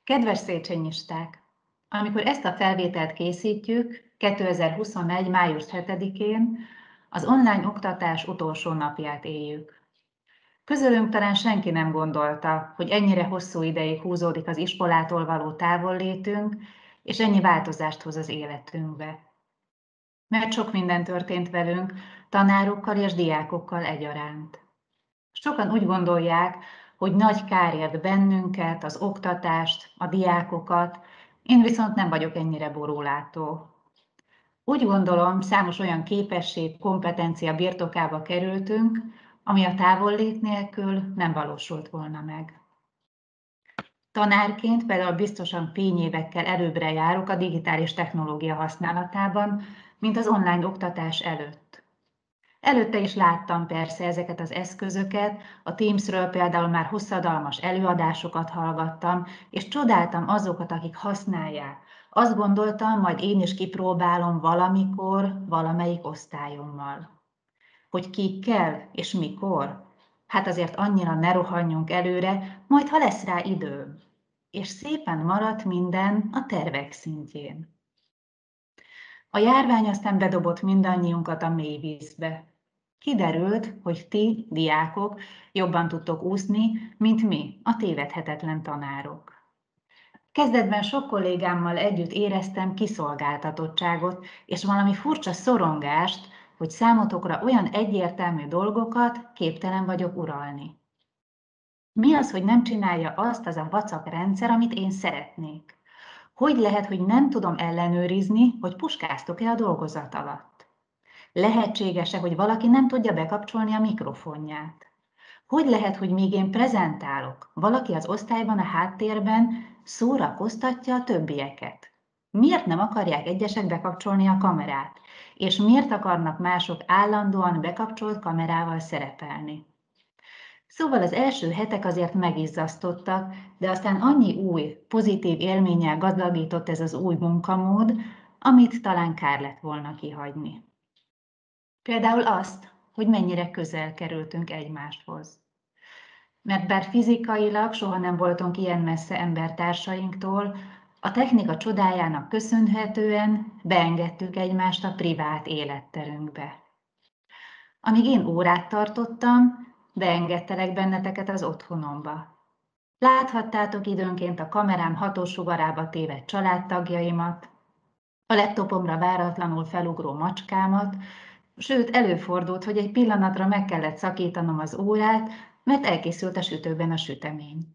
Kedves széchenyisták! Amikor ezt a felvételt készítjük, 2021. május 7-én az online oktatás utolsó napját éljük. Közülünk talán senki nem gondolta, hogy ennyire hosszú ideig húzódik az iskolától való távollétünk, és ennyi változást hoz az életünkbe. Mert sok minden történt velünk, tanárokkal és diákokkal egyaránt. Sokan úgy gondolják, hogy nagy kár ért bennünket, az oktatást, a diákokat, én viszont nem vagyok ennyire borúlátó. Úgy gondolom, számos olyan képesség, kompetencia birtokába kerültünk, ami a távollét nélkül nem valósult volna meg. Tanárként például biztosan fényévekkel előbbre járok a digitális technológia használatában, mint az online oktatás előtt. Előtte is láttam persze ezeket az eszközöket, a Teamsről például már hosszadalmas előadásokat hallgattam, és csodáltam azokat, akik használják. Azt gondoltam, majd én is kipróbálom valamikor, valamelyik osztályommal. Hogy kikkel és mikor? Hát azért annyira ne rohanjunk előre, majd ha lesz rá időm. És szépen maradt minden a tervek szintjén. A járvány aztán bedobott mindannyiunkat a mély vízbe. Kiderült, hogy ti, diákok, jobban tudtok úszni, mint mi, a tévedhetetlen tanárok. Kezdetben sok kollégámmal együtt éreztem kiszolgáltatottságot, és valami furcsa szorongást, hogy számotokra olyan egyértelmű dolgokat képtelen vagyok uralni. Mi az, hogy nem csinálja azt az a vacak rendszer, amit én szeretnék? Hogy lehet, hogy nem tudom ellenőrizni, hogy puskáztok-e a dolgozat alatt? Lehetséges-e, hogy valaki nem tudja bekapcsolni a mikrofonját? Hogy lehet, hogy míg én prezentálok, valaki az osztályban a háttérben szórakoztatja a többieket? Miért nem akarják egyesek bekapcsolni a kamerát? És miért akarnak mások állandóan bekapcsolt kamerával szerepelni? Szóval az első hetek azért megizzasztottak, de aztán annyi új, pozitív élménnyel gazdagított ez az új munkamód, amit talán kár lett volna kihagyni. Például azt, hogy mennyire közel kerültünk egymáshoz. Mert bár fizikailag soha nem voltunk ilyen messze embertársainktól, a technika csodájának köszönhetően beengedtük egymást a privát életterünkbe. Amíg én órát tartottam, beengedtelek benneteket az otthonomba. Láthattátok időnként a kamerám hatósugarába tévedt családtagjaimat, a laptopomra váratlanul felugró macskámat, sőt, előfordult, hogy egy pillanatra meg kellett szakítanom az órát, mert elkészült a sütőben a sütemény.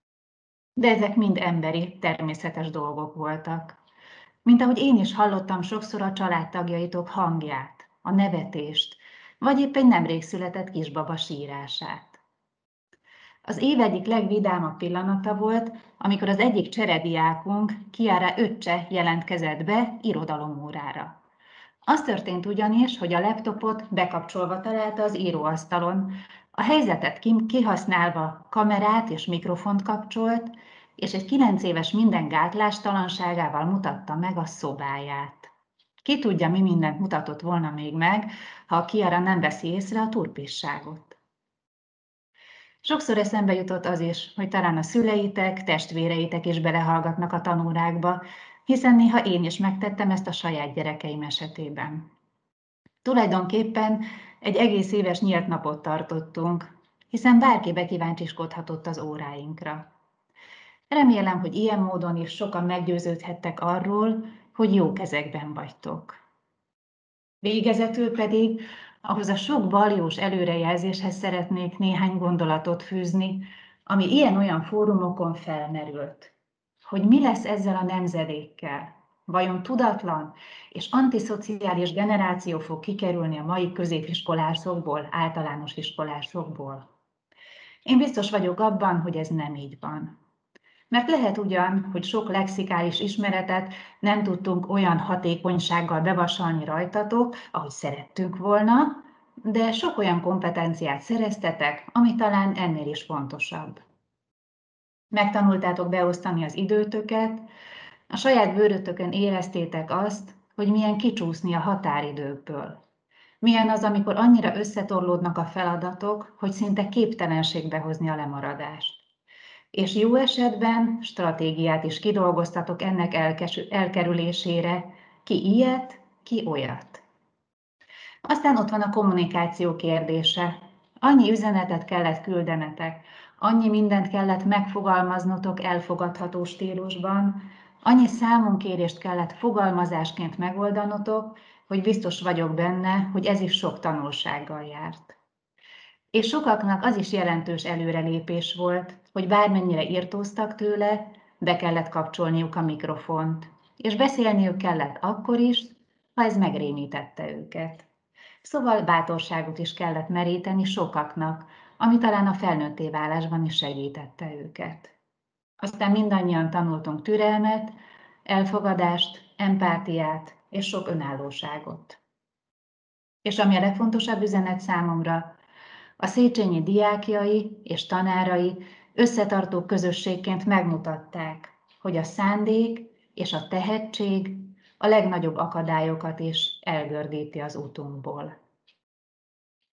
De ezek mind emberi, természetes dolgok voltak. Mint ahogy én is hallottam sokszor a családtagjaitok hangját, a nevetést, vagy épp egy nemrég született kisbaba sírását. Az év egyik legvidámabb pillanata volt, amikor az egyik cserediákunk, Kiara öccse jelentkezett be irodalomórára. Az történt ugyanis, hogy a laptopot bekapcsolva találta az íróasztalon, a helyzetet kihasználva kamerát és mikrofont kapcsolt, és egy 9 éves minden gátlástalanságával mutatta meg a szobáját. Ki tudja, mi mindent mutatott volna még meg, ha a Kiara nem veszi észre a turpisságot. Sokszor eszembe jutott az is, hogy talán a szüleitek, testvéreitek is belehallgatnak a tanórákba, hiszen néha én is megtettem ezt a saját gyerekeim esetében. Tulajdonképpen egy egész éves nyílt napot tartottunk, hiszen bárki bekíváncsiskodhatott az óráinkra. Remélem, hogy ilyen módon is sokan meggyőződhettek arról, hogy jó kezekben vagytok. Végezetül pedig ahhoz a sok baljós előrejelzéshez szeretnék néhány gondolatot fűzni, ami ilyen-olyan fórumokon felmerült. Hogy mi lesz ezzel a nemzedékkel? Vajon tudatlan és antiszociális generáció fog kikerülni a mai középiskolásokból, általános iskolásokból? Én biztos vagyok abban, hogy ez nem így van. Mert lehet ugyan, hogy sok lexikális ismeretet nem tudtunk olyan hatékonysággal bevasalni rajtatok, ahogy szerettünk volna, de sok olyan kompetenciát szereztetek, ami talán ennél is fontosabb. Megtanultátok beosztani az időtöket, a saját bőrötökön éreztétek azt, hogy milyen kicsúszni a határidőkből. Milyen az, amikor annyira összetorlódnak a feladatok, hogy szinte képtelenség behozni a lemaradást. és jó esetben stratégiát is kidolgoztatok ennek elkerülésére, ki ilyet, ki olyat. Aztán ott van a kommunikáció kérdése. Annyi üzenetet kellett küldenetek, annyi mindent kellett megfogalmaznotok elfogadható stílusban, annyi számonkérést kellett fogalmazásként megoldanotok, hogy biztos vagyok benne, hogy ez is sok tanulsággal járt. És sokaknak az is jelentős előrelépés volt, hogy bármennyire irtóztak tőle, be kellett kapcsolniuk a mikrofont, és beszélniük kellett akkor is, ha ez megrémítette őket. Szóval bátorságot is kellett meríteni sokaknak, ami talán a felnőtté válásban is segítette őket. Aztán mindannyian tanultunk türelmet, elfogadást, empátiát és sok önállóságot. És ami a legfontosabb üzenet számomra, a Széchenyi diákjai és tanárai összetartó közösségként megmutatták, hogy a szándék és a tehetség a legnagyobb akadályokat is elgördíti az útunkból.